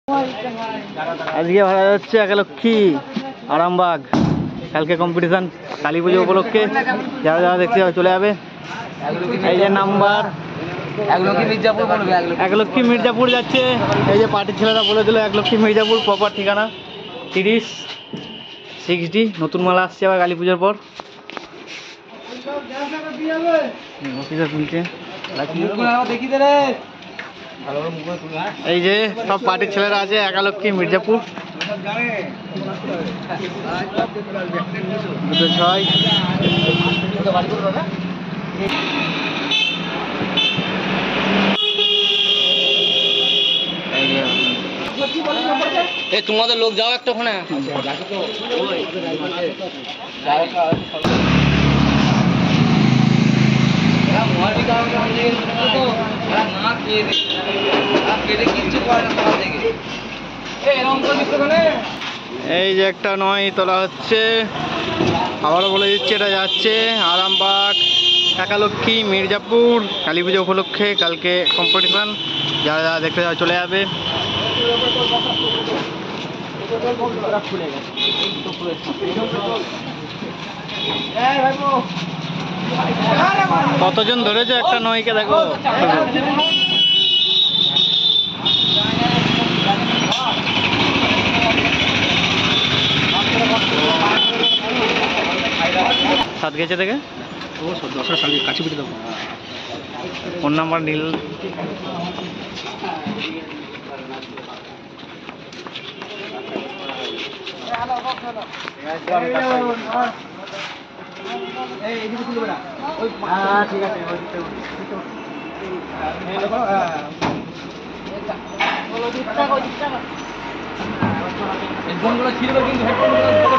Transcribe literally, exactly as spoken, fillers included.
আজকে ভাড়া যাচ্ছে একালক্ষী আরামবাগ। কালকে কম্পিটিশন কালী পুজো উপলক্ষে যারা যারা দেখতে যাবে চলে যাবে। এই যে নাম্বার একলক্ষী মির্জাপুর যাচ্ছে। এই যে পার্টির ছেলেরা বলে দিল একলক্ষী মির্জাপুর প্রপার ঠিকানা তিরিশ সিক্স ডি। নতুন মালা আসছে আবার কালী পুজোর পর। অফিসার শুনছে এই যে সব পার্টির ছেলেরা আছে একালক্ষী মির্জাপুর। দুটো ছয় তোমাদের লোক যাও একটা ওখানে। এই যে একটা নয় তোলা হচ্ছে। আবারও বলে দিচ্ছে এটা যাচ্ছে আরামবাগ একালক্ষী মির্জাপুর কালী পুজো উপলক্ষে। কালকে কম্পিটিশন যারা যারা দেখতে যাবে চলে যাবে। কতজন ধরেছে একটা নয়কে দেখো। সাত গেছে থেকে দশটার সামনে কাছে পিঠে দেবো। ফোন নাম্বার নীল ঠিক আছে। হেডফোনগুলো ছিল কিন্তু হেডফোনগুলো